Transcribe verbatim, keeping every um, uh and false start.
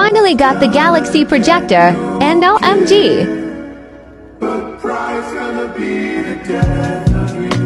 finally got the Galaxy projector, and O M G! The price gonna be the death of you.